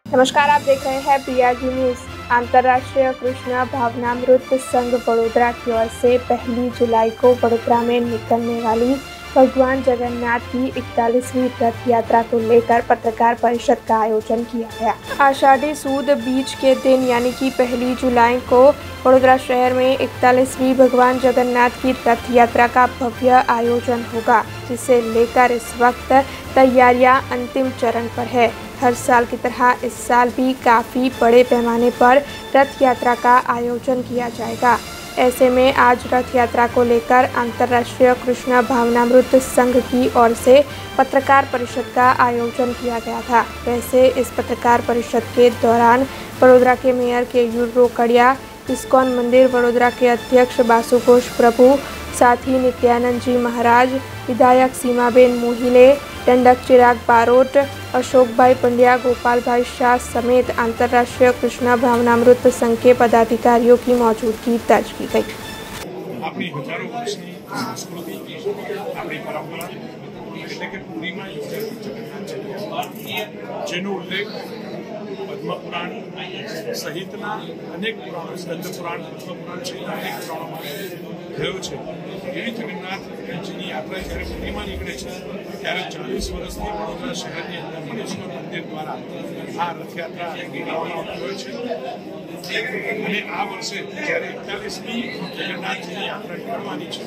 नमस्कार, आप देख रहे हैं बीआरजी न्यूज। अंतर्राष्ट्रीय कृष्ण भावनामृत संघ वडोदरा की ओर से 1 जुलाई को वडोदरा में निकलने वाली भगवान जगन्नाथ की 41वीं रथ यात्रा को लेकर पत्रकार परिषद का आयोजन किया गया। आषाढ़ी सुद बीज के दिन यानी कि 1 जुलाई को वडोदरा शहर में 41वीं भगवान जगन्नाथ की रथ यात्रा का भव्य आयोजन होगा, जिसे लेकर इस वक्त तैयारियां अंतिम चरण पर है। हर साल की तरह इस साल भी काफ़ी बड़े पैमाने पर रथ यात्रा का आयोजन किया जाएगा। ऐसे में आज रथ यात्रा को लेकर अंतर्राष्ट्रीय कृष्ण भावनामृत संघ की ओर से पत्रकार परिषद का आयोजन किया गया था। वैसे इस पत्रकार परिषद के दौरान वडोदरा के मेयर केयूर रोकड़िया, इस्कॉन मंदिर वडोदरा के अध्यक्ष बासुघोष प्रभु, साथ ही नित्यानंद जी महाराज, विधायक सीमाबेन मोहिले, दंडक चिराग बारोट, अशोक भाई पंड्या, गोपाल भाई शाह समेत अंतर्राष्ट्रीय कृष्ण भावनामृत संघ के पदाधिकारियों की मौजूदगी दर्ज की गई। अपनी हजारों वर्षनी संस्कृति अपनी परंपरा એટલે કે પૂરીમાં જેનો ઉલ્લેખ પદ્મપુરાણ સહિતના અનેક પુરાણો, સ્કંદ પુરાણ, પદ્મપુરાણ સહિતના અનેક પુરાણોમાં થયો છે। એવી જગન્નાથજીની યાત્રા જ્યારે પૂરીમાં નીકળે છે ત્યારે 40 વર્ષથી વડોદરા શહેરની અંદર પણ ઈશ્વર મંદિર દ્વારા આ રથયાત્રા નીકળવામાં આવતી હોય છે। અને આ વર્ષે જ્યારે 41મી જગન્નાથજીની યાત્રા નીકળવાની છે,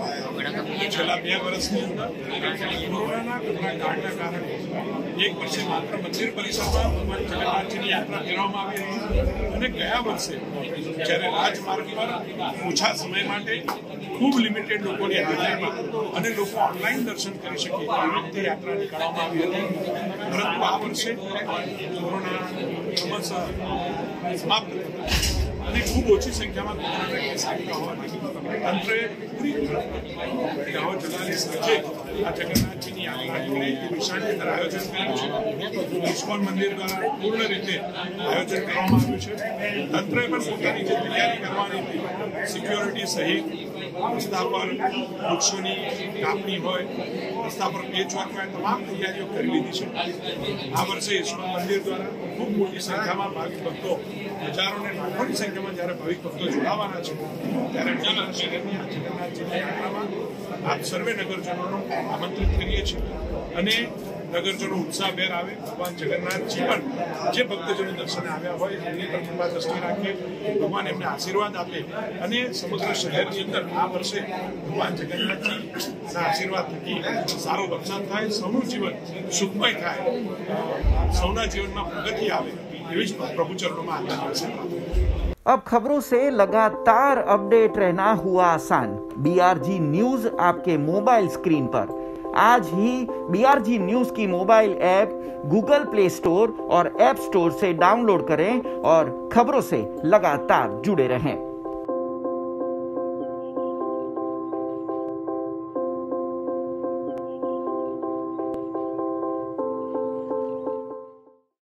છેલ્લા 2 વર્ષની અંદર કોરોનાના કાળના કારણે એક વર્ષે માત્ર મંદિર પરિસરમાં ભગવાન જગન્નાથજીની યાત્રા ફેરવવામાં આવી હતી અને ગયા વર્ષે જ્યારે રાજમાર્ગ પર ઓછા સમય માટે ખૂબ લિમિટેડ લોકોની હાજરીમાં અને લોકો ઓનલાઈન દર્શન કરી શકે એવી રીતે યાત્રા નીકળવામાં આવી હતી। પરંતુ આ વર્ષે કોરોના ક્રમશઃ સમાપ્ત અને ખૂબ ઓછી સંખ્યામાં કોરોનાના કેસ આવ્યા હોવાથી તંત્રએ પૂરી દાહોદ જિલ્લાની સાથે આ જગન્નાથજીની યાત્રા નીકળે એ વિશાળ રીતે આયોજન કર્યું છે। ઇસ્કોન મંદિર દ્વારા પૂર્ણ રીતે આયોજન કરવામાં આવ્યું છે। તંત્રએ પણ પોતાની જે તૈયારી કરવાની હતી, સિક્યોરિટી સહિત રસ્તા પર વૃક્ષોની કાપણી હોય, રસ્તા પર પેચવર્ક હોય, તમામ તૈયારીઓ કરી લીધી છે। આ વર્ષે ઇસ્કોન મંદિર દ્વારા ખૂબ મોટી સંખ્યામાં ભાવિક ભક્તો, હજારો ને લાખોની સંખ્યામાં જ્યારે ભાવિક ભક્તો જોડાવાના છે ત્યારે વડોદરા શહેરની આ જગન્નાથજીની યાત્રામાં આપ સર્વે નગરજનોનો આમંત્રિત કરીએ છીએ અને નગરજનો ઉત્સાહભેર આવે। ભગવાન જગન્નાથજી પણ જે ભક્તજનો દર્શને આવ્યા હોય એમની પર કૃપા દ્રષ્ટિ રાખે, ભગવાન એમને આશીર્વાદ આપે અને સમગ્ર શહેરની અંદર આ વર્ષે ભગવાન જગન્નાથજીના આશીર્વાદ થકી સારો વરસાદ થાય, સૌનું જીવન સુખમય થાય, સૌના જીવનમાં પ્રગતિ આવે એવી જ પ્રભુ ચરણોમાં આશીર્વાદ। अब खबरों से लगातार अपडेट रहना हुआ आसान। बीआरजी न्यूज आपके मोबाइल स्क्रीन पर। आज ही बीआरजी न्यूज की mobile app Google Play Store और ऐप स्टोर से डाउनलोड करें और खबरों से लगातार जुड़े रहें।